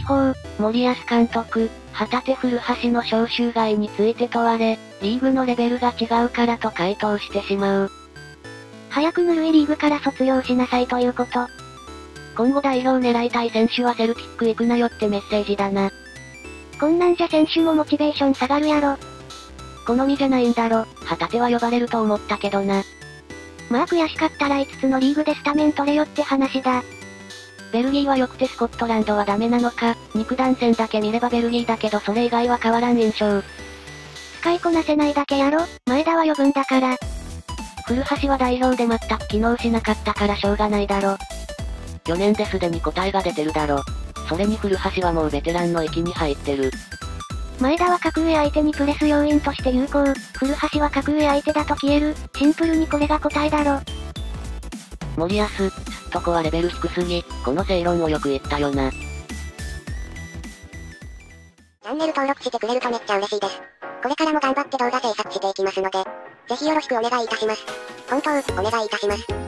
地方、森保監督、旗手古橋の招集外について問われ、リーグのレベルが違うからと回答してしまう。 早くぬるいリーグから卒業しなさいということ。 今後代表狙いたい選手はセルティック行くなよってメッセージだな。 こんなんじゃ選手もモチベーション下がるやろ。 好みじゃないんだろ、旗手は呼ばれると思ったけどな。 まあ悔しかったら5つのリーグでスタメン取れよって話だ。 ベルギーは良くてスコットランドはダメなのか、肉弾戦だけ見ればベルギーだけどそれ以外は変わらん印象。 使いこなせないだけやろ、前田は余分だから。 古橋は代表で全く機能しなかったからしょうがないだろ。去年ですでに答えが出てるだろ。それに古橋はもうベテランの域に入ってる。 前田は格上相手にプレス要員として有効、古橋は格上相手だと消える、シンプルにこれが答えだろ。 森保、すっとこはレベル低すぎ、この正論をよく言ったよな。 チャンネル登録してくれるとめっちゃ嬉しいです。これからも頑張って動画制作していきますので、ぜひよろしくお願いいたします。本当、お願いいたします。